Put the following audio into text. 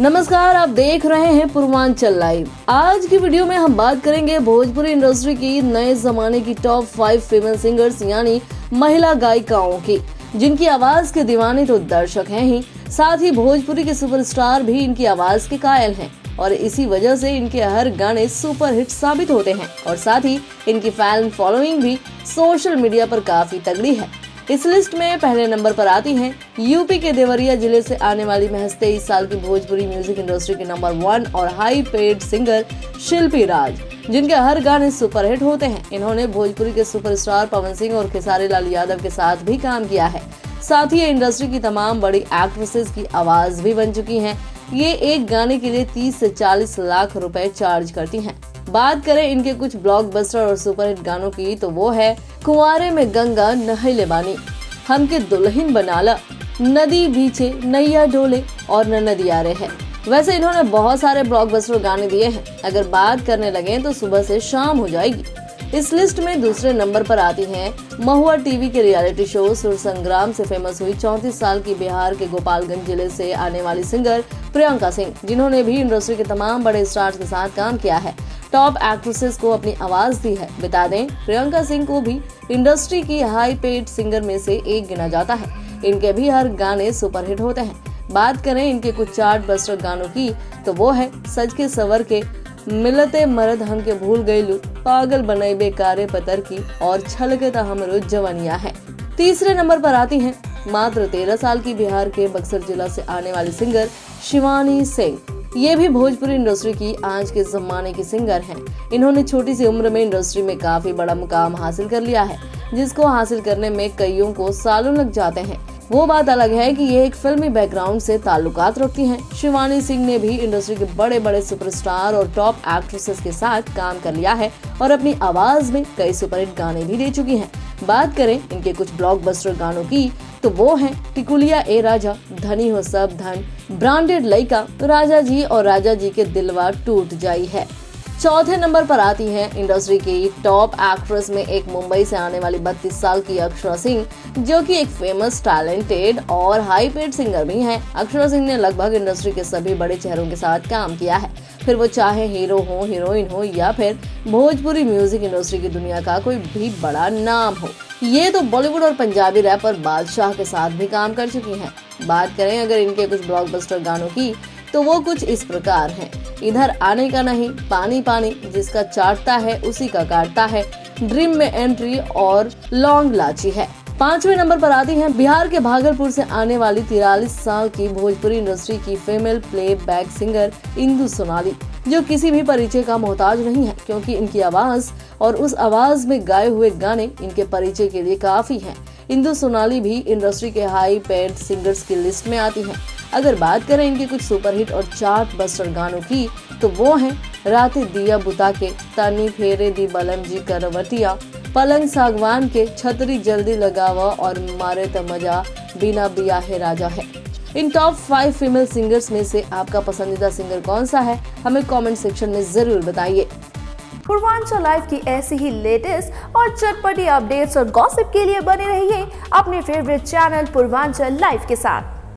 नमस्कार, आप देख रहे हैं पूर्वांचल लाइव। आज की वीडियो में हम बात करेंगे भोजपुरी इंडस्ट्री की नए जमाने की टॉप 5 फीमेल सिंगर्स यानी महिला गायिकाओं की, जिनकी आवाज के दीवाने तो दर्शक हैं ही, साथ ही भोजपुरी के सुपरस्टार भी इनकी आवाज के कायल हैं और इसी वजह से इनके हर गाने सुपरहिट साबित होते हैं और साथ ही इनकी फैन फॉलोइंग भी सोशल मीडिया पर काफी तगड़ी है। इस लिस्ट में पहले नंबर पर आती हैं यूपी के देवरिया जिले से आने वाली महज 23 साल की भोजपुरी म्यूजिक इंडस्ट्री के नंबर 1 और high paid singer Shilpi Raj, जिनके हर गाने सुपरहिट होते हैं। इन्होंने भोजपुरी के सुपरस्टार पवन सिंह और खेसारी लाल यादव के साथ भी काम किया है। साथ ही ये इंडस्ट्री की तमाम बड़ी एक्ट्रेसेस की आवाज भी बन चुकी हैं। ये एक गाने के लिए 30 से 40 लाख रुपए चार्ज करती हैं। बात करें इनके कुछ ब्लॉकबस्टर और सुपरहिट गानों की तो वो है कुंवारे में गंगा नहले बानी, हमके दुल्हन बनाला, नदी बीचे नैया डोले और न नदिया रे है। वैसे इन्होंने बहुत सारे ब्लॉकबस्टर गाने दिए हैं। अगर बात करने लगे तो सुबह से शाम हो जाएगी। इस लिस्ट में दूसरे नंबर पर आती हैं महुआ टीवी के रियलिटी शो सुर संग्राम से फेमस हुई 34 साल की बिहार के गोपालगंज जिले से आने वाली सिंगर प्रियंका सिंह, जिन्होंने भी इंडस्ट्री के तमाम बड़े स्टार्स के साथ काम किया है। टॉप एक्ट्रेसेस को अपनी आवाज दी है। बता दें, प्रियंका सिंह को भी इंडस्ट्री की हाई पेड सिंगर में से एक गिना जाता है। इनके भी हर गाने सुपरहिट होते हैं। बात करें इनके कुछ चार्ट बस्टर गानों की तो वो है सज के सवर के, मिलते मर्द हमके भूल गईलू, पागल बनाई बेकारे पतर की और छलके ता हमरो जवानिया है। तीसरे नंबर पर आती हैं मात्र 13 साल की बिहार के बक्सर जिला से आने वाली सिंगर शिवानी सिंह। ये भी भोजपुरी इंडस्ट्री की आज के जमाने की सिंगर हैं। इन्होंने छोटी सी उम्र में इंडस्ट्री में काफी बड़ा मुकाम हासिल कर लिया है, जिसको हासिल करने में कईयों को सालों लग जाते हैं। वो बात अलग है कि ये एक फिल्मी बैकग्राउंड से ताल्लुकात रखती हैं। शिवानी सिंह ने भी इंडस्ट्री के बड़े बड़े सुपरस्टार और टॉप एक्ट्रेसेस के साथ काम कर लिया है और अपनी आवाज में कई सुपरहिट गाने भी दे चुकी हैं। बात करें इनके कुछ ब्लॉकबस्टर गानों की तो वो हैं टिकुलिया ए राजा, धनी हो सब धन, ब्रांडेड लइका, राजा जी और राजा जी के दिलवा टूट जाई है। चौथे नंबर पर आती हैं इंडस्ट्री की टॉप एक्ट्रेस में एक मुंबई से आने वाली 32 साल की अक्षरा सिंह, जो कि एक फेमस, टैलेंटेड और हाई पेड सिंगर भी हैं। अक्षरा सिंह ने लगभग इंडस्ट्री के सभी बड़े चेहरों के साथ काम किया है, फिर वो चाहे हीरो हो, हीरोइन हो या फिर भोजपुरी म्यूजिक इंडस्ट्री की दुनिया का कोई भी बड़ा नाम हो। ये तो बॉलीवुड और पंजाबी रैपर बादशाह के साथ भी काम कर चुकी हैं। बात करें अगर इनके कुछ ब्लॉकबस्टर गानों की तो वो कुछ इस प्रकार हैं। इधर आने का नहीं, पानी पानी, जिसका चाटता है उसी का काटता है, ड्रीम में एंट्री और लॉन्ग लाची है। 5वें नंबर पर आती हैं बिहार के भागलपुर से आने वाली 43 साल की भोजपुरी इंडस्ट्री की female playback singer Indu Sonali, जो किसी भी परिचय का मोहताज नहीं है, क्योंकि इनकी आवाज और उस आवाज में गाए हुए गाने इनके परिचय के लिए काफी हैं। इंदु सोनाली भी इंडस्ट्री के हाई पेड सिंगर्स की लिस्ट में आती हैं। अगर बात करें इनके कुछ सुपरहिट और चार्ट बस्टर गानों की तो वो हैं राते दिया बुता के, तानी फेरे दी बलम जी करवटिया, पलंग सागवान के, छतरी जल्दी लगावा और मारे त मजा, बिना बियाहे राजा है। इन टॉप 5 फीमेल सिंगर्स में से आपका पसंदीदा सिंगर कौन सा है, हमें कमेंट सेक्शन में जरूर बताइए। पूर्वांचल लाइव की ऐसी ही लेटेस्ट और चटपटी अपडेट्स और गॉसिप के लिए बने रहिए अपने फेवरेट चैनल पूर्वांचल लाइव के साथ।